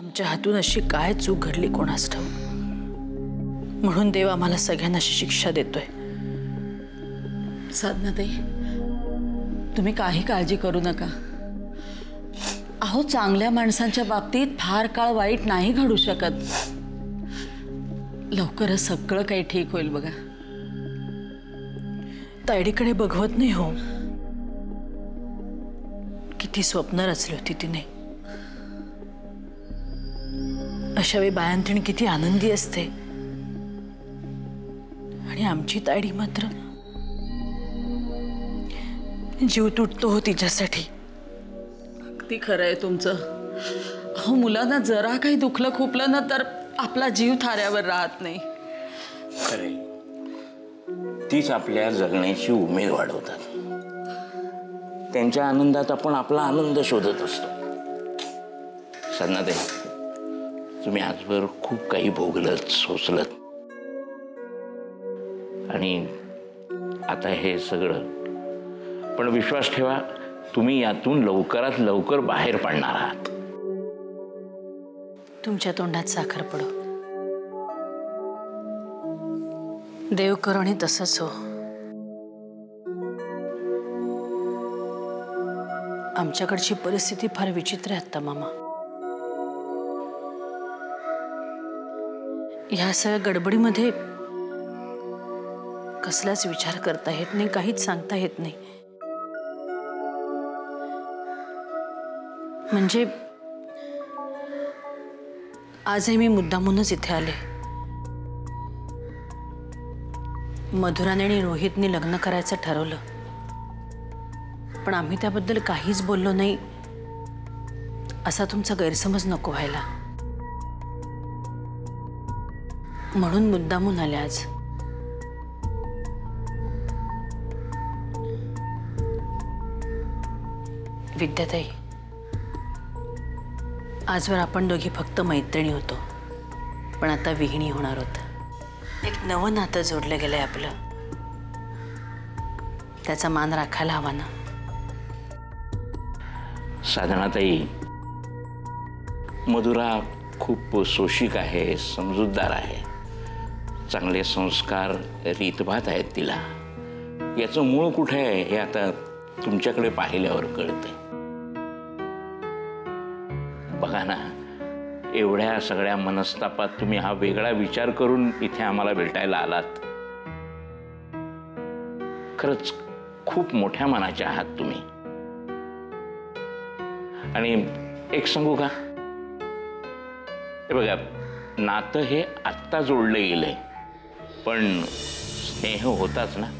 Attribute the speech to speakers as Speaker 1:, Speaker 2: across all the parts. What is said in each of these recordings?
Speaker 1: आमच्या हातून अशी काय चूक घडली कोणास ठाऊक, म्हणून देव आम्हाला सगळ्यांना अशी शिक्षा देतोय।
Speaker 2: साधनाताई, तुम्ही काही काळजी करू नका। अहो, चांगल्या माणसांच्या बाबतीत फार काळ वाईट नाही घडू शकत। लवकरच सगळं काही ठीक होईल बघा।
Speaker 1: तायडीकडे बघवत नाही हो, किती स्वप्न रचली होती तिने। अशा वेळी बायांतीण किती आनंदी असते, आणि आमची तायडी मात्र जीव तुटतो हो तिच्यासाठी।
Speaker 2: अगदी खरं आहे तुमचं। अहो, मुलांना जरा काही दुखलं खुपलं ना तर आपला जीव थाऱ्यावर राहत नाही।
Speaker 3: खरे, तीच आपल्या जगण्याची उमेद वाढवतात। त्यांच्या आनंदात आपण आपला आनंद शोधत असतो। साधनाताई, तुम्ही आजवर खूप काही भोगलत सोसलत, आणि आता हे सगळं, पण विश्वास ठेवा, तुम्ही यातून लवकरात लवकर बाहेर पडणार आहात।
Speaker 1: तुमच्या तोंडात साखर पडो। देव करो आणि तसंच हो। आमच्याकडची परिस्थिती फार विचित्र आहे आता मामा। ह्या सगळ्या गडबडीमध्ये कसलाच विचार करता येत नाही, काहीच सांगता येत नाही। म्हणजे आजही मी मुद्दामूनच इथे आले। मधुराने आणि रोहितने लग्न करायचं ठरवलं, पण आम्ही त्याबद्दल काहीच बोललो नाही, असा तुमचा गैरसमज नको व्हायला, म्हणून मुद्दामून आले आज। विद्याताई, आजवर आपण दोघी फक्त मैत्रिणी होतो, पण आता विहिणी होणार आहोत। एक नवं नातं जोडलं गेलंय आपलं, त्याचा मान राखायला हवा ना।
Speaker 3: साधनाताई, मधुरा खूप सोशिक आहे, समजूतदार आहे, चांगले संस्कार रीतभात आहेत तिला। याचं मूळ कुठे आहे हे आता तुमच्याकडे पाहिल्यावर कळतंय। बघा ना, एवढ्या सगळ्या मनस्तापात तुम्ही हा वेगळा विचार करून इथे आम्हाला भेटायला आलात। खरंच खूप मोठ्या मनाचे आहात तुम्ही। आणि एक सांगू का, हे बघा, नातं हे आत्ता जोडलं गेलंय, पण स्नेह होताच ना।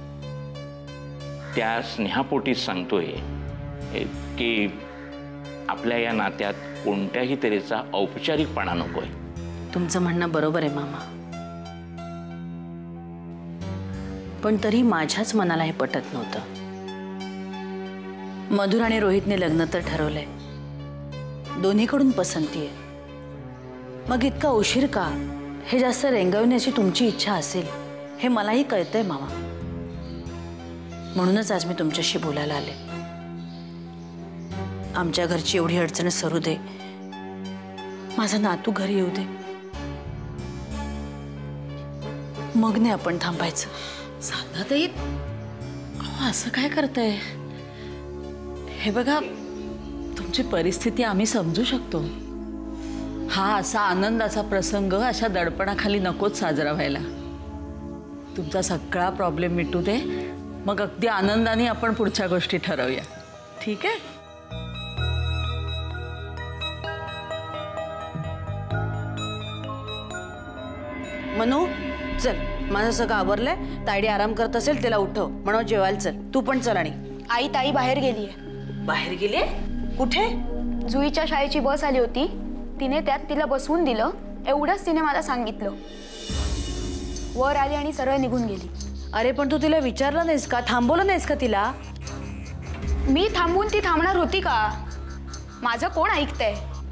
Speaker 3: त्या स्नेहापोटीच सांगतोय की आपल्या या नात्यात कोणत्याही तऱ्हेचा औपचारिकपणा नकोय।
Speaker 1: तुमचं म्हणणं बरोबर आहे मामा, पण तरी माझ्याच मनाला हे पटत नव्हतं। मधुर आणि रोहितने लग्न तर ठरवलंय, दोन्हीकडून पसंती आहे, मग इतका उशीर का? हे जास्त रेंगावण्याची तुमची इच्छा असेल हे मलाही कळतंय मामा, म्हणूनच आज मी तुमच्याशी बोलायला आले। आमच्या घरची एवढी अडचण सरू दे, माझा नातू घरी येऊ दे, मग नाही आपण थांबायचं।
Speaker 2: साधनाताई, असं काय करताय? हे बघा, तुमची परिस्थिती आम्ही समजू शकतो। हा असा आनंदाचा प्रसंग अशा दडपणाखाली नकोच साजरा व्हायला। तुमचा सगळा प्रॉब्लेम मिटू दे, मग अगदी आनंदाने आपण पुढच्या गोष्टी ठरवूया, ठीक आहे?
Speaker 1: मनू, चल, माझं सगळं आवरलंय, तायडी आराम करत असेल त्याला उठव, म्हणून जेवायला चल। तू पण चल। आणि
Speaker 4: आई, ताई बाहेर गेलीये।
Speaker 1: बाहेर गेले? कुठे?
Speaker 4: जुईच्या शाळेची बस आली होती, तिने त्यात तिला बसवून दिलं, एवढंच तिने मला सांगितलं। वर आली आणि सरळ निघून गेली।
Speaker 1: अरे पण तू तिला विचारलं नाहीस का, थांबवलं नाहीस का तिला?
Speaker 4: मी थांबून ती थांबणार होती का? माझं कोण ऐकतंय?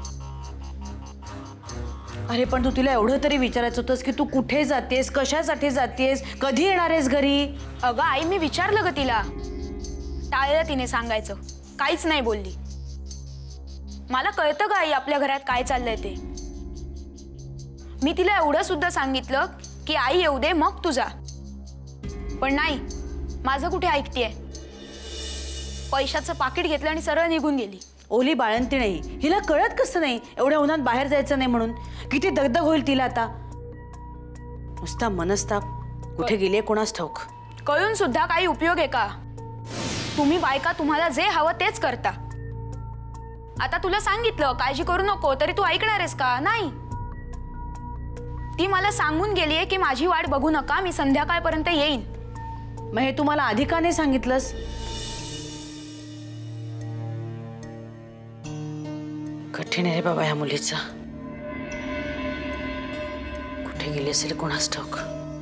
Speaker 1: अरे पण तू तिला एवढं तरी विचारायचं होतंस की तू कुठे जातेस, कशासाठी जातेस, कधी येणार आहेस घरी?
Speaker 4: अगं आई, मी विचारलं ग तिला, टाळलं तिने सांगायचं, काहीच नाही बोलली। मला कळतं का आई आपल्या घरात काय चाललंय ते. मी तिला एवढं सुद्धा सांगितलं की आई येऊ दे मग तू जा, पण नाही, माझं कुठे ऐकतेय. पैशाचं पाकिट घेतलं आणि सरळ निघून गेली.
Speaker 1: ओली बाळंती नाही, हिला कळत कसं नाही एवढ्या उन्हात बाहेर जायचं नाही म्हणून. किती दगदग होईल तिला आता. नुसता मनस्ताप. कुठे गेलीये कोणास ठाऊक.
Speaker 4: कळून सुद्धा काही उपयोग आहे का? तुम्ही बायका तुम्हाला जे हवं तेच करता. आता तुला सांगितलं काळजी करू नको, तरी तू ऐकणार आहेस का? नाही. ती मला सांगून गेलीये की माझी वाट बघू नका, मी संध्याकाळपर्यंत येईन.
Speaker 1: मग हे तुम्हाला आधी का नाही सांगितलंस? कठीण आहे रे बाबा ह्या मुलीचा. कुठे गेली असेल कोणास ठाऊक.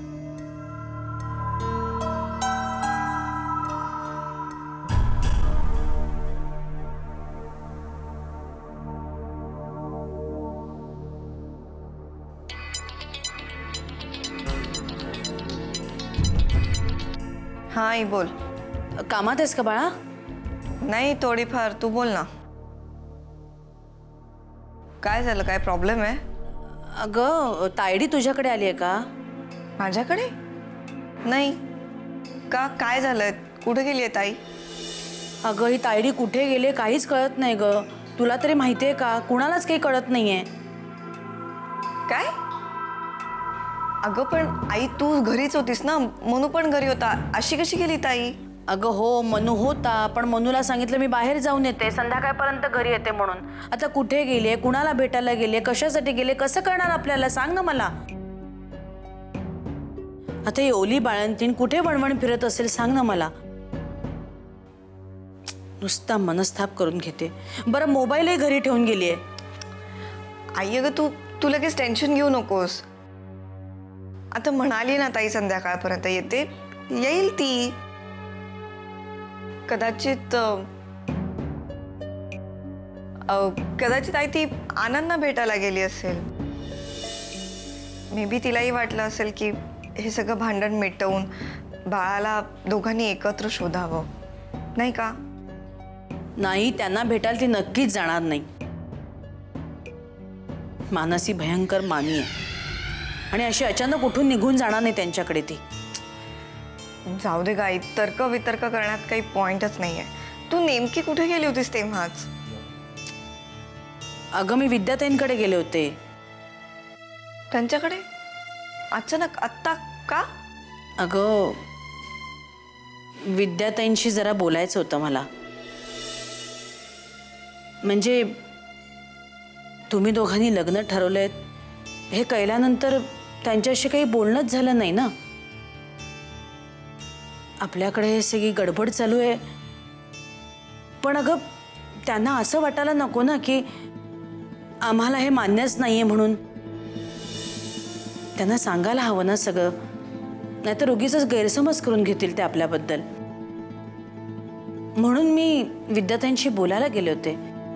Speaker 5: हाँ आई बोल.
Speaker 1: कामात आहेस का बाळा?
Speaker 5: नाही थोडीफार. तू बोल ना. काय झालं? काय प्रॉब्लेम आहे?
Speaker 1: अगं तायडी तुझ्याकडे आली आहे का?
Speaker 5: माझ्याकडे नाही का? काय झालंय? कुठे गेली आहे ताई?
Speaker 1: अगं ही तायडी कुठे गेली काहीच कळत नाही ग. तुला तरी माहिती आहे का? कुणालाच काही कळत नाहीये.
Speaker 5: काय? अगं पण आई तू घरीच होतीस ना, मनू पण घरी होता, अशी कशी गेली ताई?
Speaker 1: अगं हो मनू होता, पण मनूला सांगितलं मी बाहेर जाऊन येते, संध्याकाळपर्यंत घरी येते म्हणून. आता कुठे गेले, कुणाला भेटायला गेले, कशासाठी गेले, कसं कळणार आपल्याला? सांग ना मला. आता ही ओली बाळंतीण कुठे वणवण फिरत असेल सांग ना मला. नुसता मनस्ताप करून घेते. बरं मोबाईलही घरी ठेवून गेलीये.
Speaker 5: आई अगं तू लगेच टेन्शन घेऊ नकोस. आता म्हणाली ना ताई संध्याकाळपर्यंत येते, येईल ती. कदाचित आई ती आनंदना भेटायला गेली असेल. मे बी तिलाही वाटलं असेल की हे सगळं भांडण मिटवून बाळाला दोघांनी एकत्र शोधावं, नाही का?
Speaker 1: नाही, त्यांना भेटायला ती नक्कीच जाणार नाही. मानसी भयंकर मानी आहे आणि अशी अचानक उठून निघून जाणार नाही त्यांच्याकडे ती.
Speaker 5: जाऊ दे गाई, तर्क वितर्क करण्यात काही पॉइंटच नाहीये. तू नेमकी कुठे गेली होतीस तेव्हाच?
Speaker 1: अगं मी विद्याताईंकडे गेले होते.
Speaker 5: त्यांच्याकडे अचानक आत्ता का?
Speaker 1: अगं विद्याताईंशी जरा बोलायचं होतं मला. म्हणजे तुम्ही दोघांनी लग्न ठरवलंय हे कळल्यानंतर त्यांच्याशी काही बोलणंच झालं नाही ना. आपल्याकडे हे सगळी गडबड चालू आहे, पण अगं त्यांना असं वाटायला नको ना की आम्हाला हे मान्यच नाहीये म्हणून. त्यांना सांगायला हवं ना सगळं, नाहीतर उगीच गैरसमज करून घेतील ते आपल्याबद्दल. म्हणून मी विद्याताईंशी बोलायला गेले होते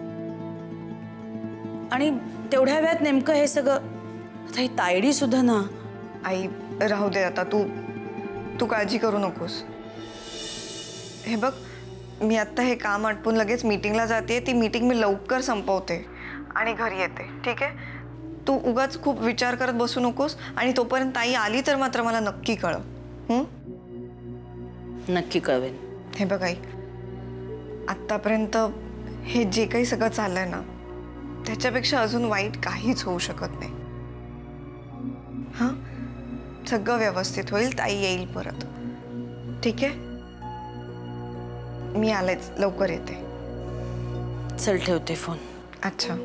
Speaker 1: आणि तेवढ्या वेळात नेमकं हे सगळं. आता ही तायडी सुद्धा ना.
Speaker 5: आई राहू दे आता, तू काळजी करू नकोस. हे बघ, मी आत्ता हे काम आटपून लगेच मीटिंगला जाते. ती मीटिंग मी लवकर संपवते आणि घरी येते, ठीक आहे? तू उगाच खूप विचार करत बसू नकोस आणि तोपर्यंत आई आली तर मात्र मला नक्की कळव.
Speaker 1: नक्की कळवेन.
Speaker 5: हे बघ आई, आत्तापर्यंत हे जे काही सगळं चाललंय ना, त्याच्यापेक्षा अजून वाईट काहीच होऊ शकत नाही. हां, सगळं व्यवस्थित होईल. ताई येईल परत, ठीक आहे? मी आलेच, लवकर येते.
Speaker 1: चल ठेवते फोन.
Speaker 5: अच्छा.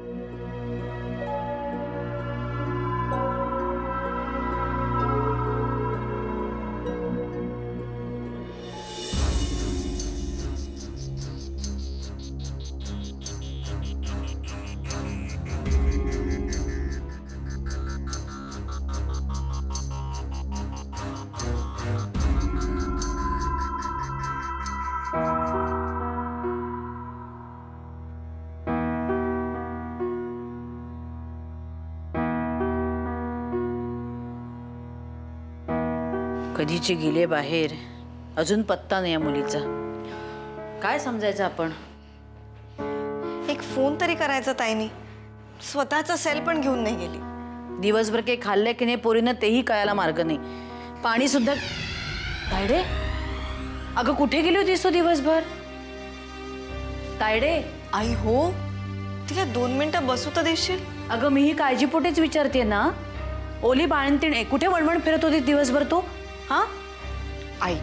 Speaker 1: कधीची गेली बाहेर, अजून पत्ता नाही या मुलीचा. काय समजायचं आपण?
Speaker 5: एक फोन तरी करायचा ताईनी. स्वतःचा सेल पण घेऊन नाही गेली.
Speaker 1: दिवसभर काही खाल्लं की नाही पोरीनं तेही कळायला मार्ग नाही. पाणी सुद्धा. तायडे, अगं कुठे गेली होतीस तू दिवसभर? तायडे.
Speaker 5: आई हो, तिला 2 मिनिटं बसू तर देशील?
Speaker 1: अगं मीही काळजीपोटेच विचारते ना. ओली बाळंतीण कुठे वणवण फिरत होती दिवसभर तू? हा
Speaker 5: आई,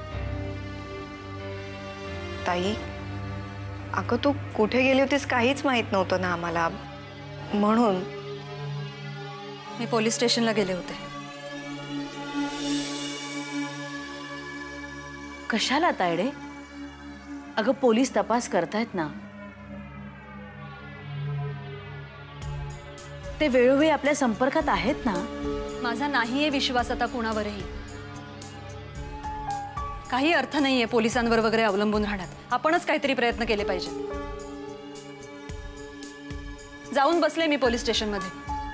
Speaker 5: ताई, अगं तू कुठे गेली होतीस काहीच माहित नव्हतं ना आम्हाला, म्हणून.
Speaker 6: मी पोलीस स्टेशनला गेले होते.
Speaker 1: कशाला तायडे? अगं पोलीस तपास करतायत ना. ते वेळोवेळी आपल्या संपर्कात आहेत ना.
Speaker 6: माझा नाहीये विश्वास आता कुणावरही. काही अर्थ नाहीये पोलिसांवर वगैरे अवलंबून राहण्यात. आपणच काहीतरी प्रयत्न केले पाहिजे. जाऊन बसले मी पोलीस स्टेशनमध्ये.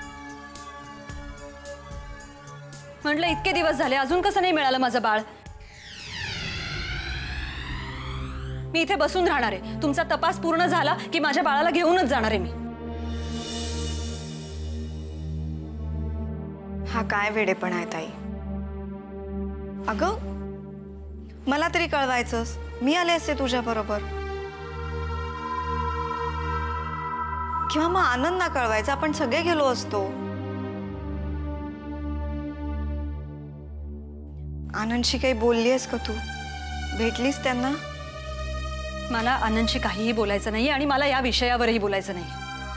Speaker 6: म्हटलं इतके दिवस झाले अजून कसं नाही मिळालं माझं बाळ. मी इथे बसून राहणार आहे. तुमचा तपास पूर्ण झाला की माझ्या बाळाला घेऊनच जाणार आहे मी.
Speaker 5: हा काय वेडेपणा आहे ताई. अगं मला तरी कळवायचंस, मी आले असते तुझ्या बरोबर. किंवा मग आनंद ना कळवायचा, आपण सगळे गेलो असतो. आनंदशी काही बोललीस का तू? भेटलीस त्यांना?
Speaker 6: मला आनंदशी काहीही बोलायचं नाही आणि मला या विषयावरही बोलायचं नाही.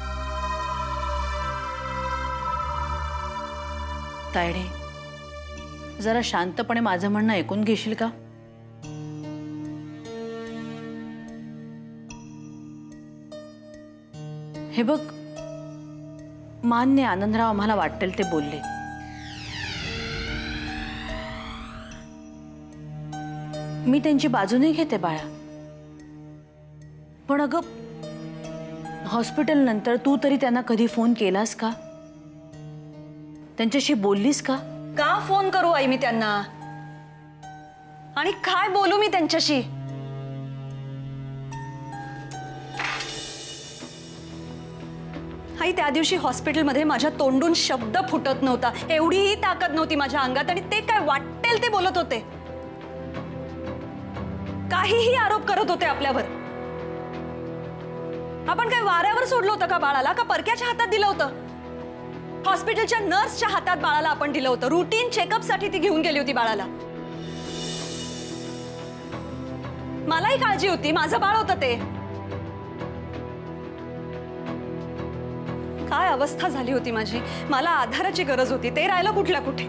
Speaker 1: तायडे, जरा शांतपणे माझं म्हणणं ऐकून घेशील का? हे बघ, मान्य आनंदराव आम्हाला वाटेल ते बोलले. मी त्यांची बाजू नाही घेते बाळा. पण अगं हॉस्पिटल नंतर तू तरी त्यांना कधी फोन केलास का? त्यांच्याशी बोललीस का?
Speaker 6: का फोन करू आई मी त्यांना? आणि काय बोलू मी त्यांच्याशी? आई त्या दिवशी हॉस्पिटलमध्ये माझ्या तोंडून शब्द फुटत नव्हता. एवढीही ताकद नव्हती माझ्या अंगात आणि ते काय वाटेल ते बोलत होते. काहीही आरोप करत होते आपल्यावर. आपण काय वाऱ्यावर सोडलं होतं का बाळाला? का परक्याच्या हातात दिलं होतं? हॉस्पिटलच्या नर्सच्या हातात बाळाला आपण दिलं होतं. रुटीन चेकअपसाठी ती घेऊन गेली होती बाळाला. मलाही काळजी होती, माझं बाळ होतं ते. काय अवस्था झाली होती माझी. मला आधाराची गरज होती, ते राहिलं कुठल्या कुठे.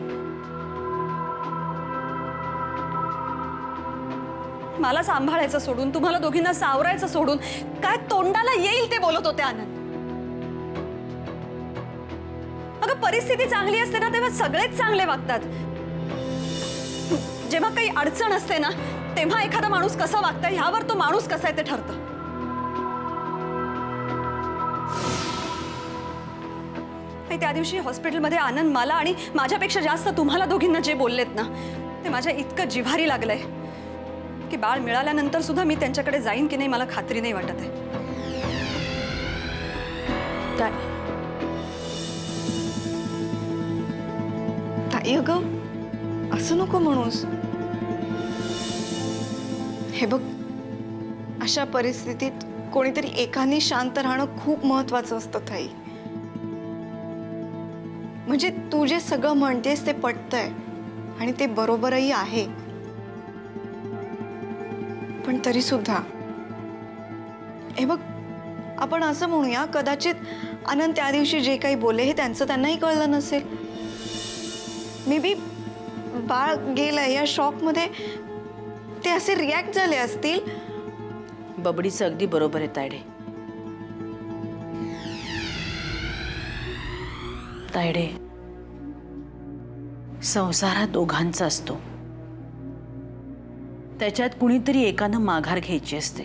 Speaker 6: मला सांभाळायचं सोडून, तुम्हाला दोघींना सावरायचं सोडून काय तोंडाला येईल ते बोलत होते आनंद. अगं परिस्थिती चांगली असते ना तेव्हा सगळेच चांगले वागतात. जेव्हा काही अडचण असते ना तेव्हा एखादा माणूस कसा वागतं ह्यावर तो माणूस कसा आहे ते ठरतं. त्या दिवशी हॉस्पिटलमध्ये आनंद मला आणि माझ्यापेक्षा जास्त तुम्हाला दोघींना जे बोललेत ना ते माझ्या इतकं जिव्हारी लागलंय की बाळ मिळाल्यानंतर सुद्धा मी त्यांच्याकडे जाईन की नाही मला खात्री नाही वाटत आहे.
Speaker 5: ताई अगं असं नको म्हणूस. हे बघ, अशा परिस्थितीत कोणीतरी एकाने शांत राहणं खूप महत्वाचं असतं ताई. म्हणजे तू जे सगळं म्हणतेस ते पटतंय आणि ते बरोबरही आहे. पण तरी सुद्धा हे बघ, आपण असं म्हणूया कदाचित आनंद त्या दिवशी जे काही बोलले हे त्यांनाही कळलं नसेल. मे बी बाळ गेलंय या शॉकमध्ये ते असे रिॲक्ट झाले असतील.
Speaker 1: बबडीचं अगदी बरोबर आहे तायडे. तायडे, संसार हा दोघांचा असतो. त्याच्यात कुणीतरी एकानं माघार घ्यायची असते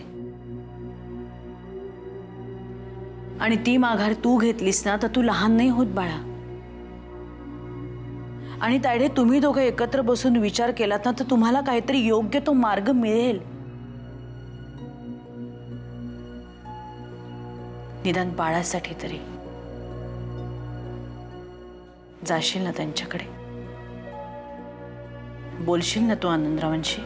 Speaker 1: आणि ती माघार तू घेतलीस ना तर तू लहान नाही होत बाळा. आणि तायडे, तुम्ही दोघं एकत्र बसून विचार केलात ना तर तुम्हाला काहीतरी योग्य तो मार्ग मिळेल. निदान बाळासाठी तरी जाशील ना त्यांच्याकडे? बोलशील ना तू आनंदरावांशी?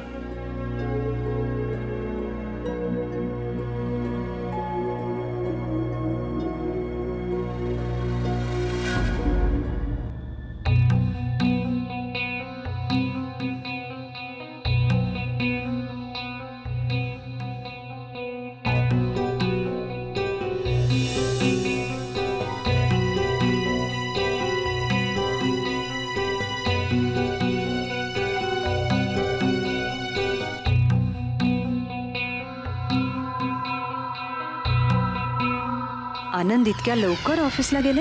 Speaker 6: आनंद इतक्या लवकर ऑफिसला गेले?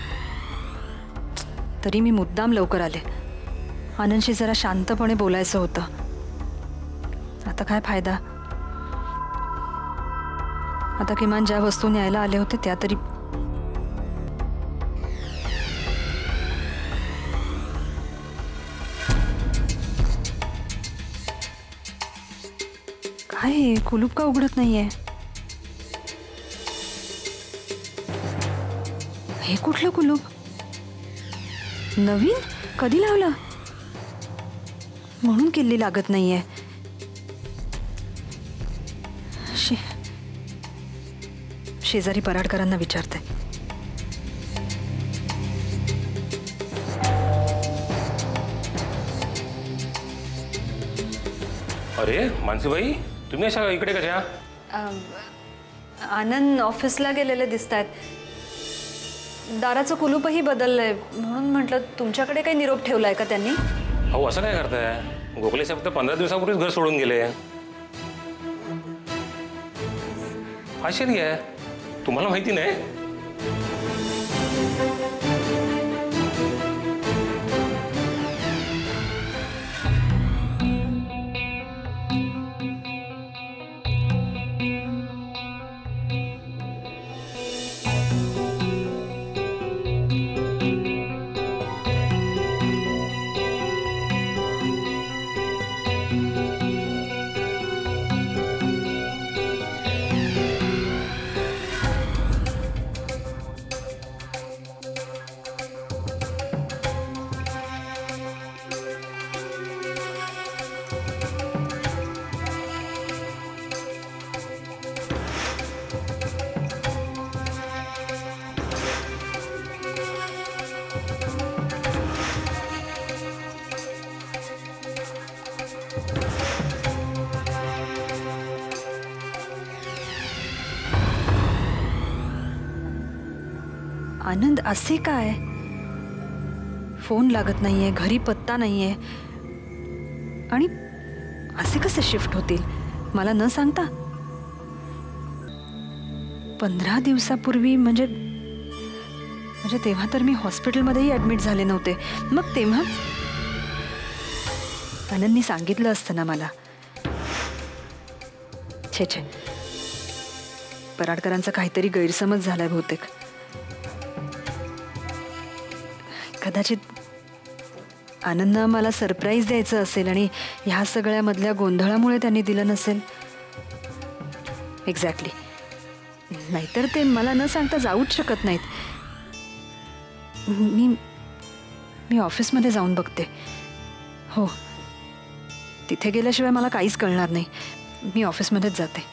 Speaker 6: तरी मी मुद्दाम लवकर आले. आनंदशी जरा शांतपणे बोलायचं होतं. आता काय फायदा? आता किमान ज्या वस्तू न्यायला आले होते त्या तरी. काय कुलूप का उघडत नाहीये? हे कुठलं कुलूप? नवीन? कधी लावलं? म्हणून किल्ली लागत नाहीये. शेजारी पराडकरांना विचारते.
Speaker 7: अरे मानसीबाई, तुम्ही अशा इकडे कशा?
Speaker 6: आनंद ऑफिसला गेलेले दिसत आहेत. दाराचं कुलूपही बदललंय म्हणून म्हटलं तुमच्याकडे काही निरोप ठेवलाय का त्यांनी?
Speaker 7: अहो असं काय करताय? गोखले साहेब तर 15 दिवसापूर्वीच घर सोडून गेले. आश्चर्य आहे, तुम्हाला माहिती नाही?
Speaker 6: आनंद असे काय? फोन लागत नाहीये, घरी पत्ता नाहीये. आणि असे कसे शिफ्ट होतील मला न सांगता? 15 दिवसापूर्वी म्हणजे तेव्हा तर मी हॉस्पिटलमध्येही ऍडमिट झाले नव्हते. मग तेव्हा आनंदनी सांगितलं असतं ना मला. छे छे, पराडकरांचा काहीतरी गैरसमज झालाय बहुतेक. कदाचित आनंदनं मला सरप्राईज द्यायचं असेल आणि ह्या सगळ्यामधल्या गोंधळामुळे त्यांनी दिलं नसेल. एक्झॅक्टली. नाहीतर ते मला न सांगता जाऊच शकत नाहीत. मी ऑफिसमध्ये जाऊन बघते. हो, तिथे गेल्याशिवाय मला काहीच कळणार नाही. मी ऑफिसमध्येच जाते.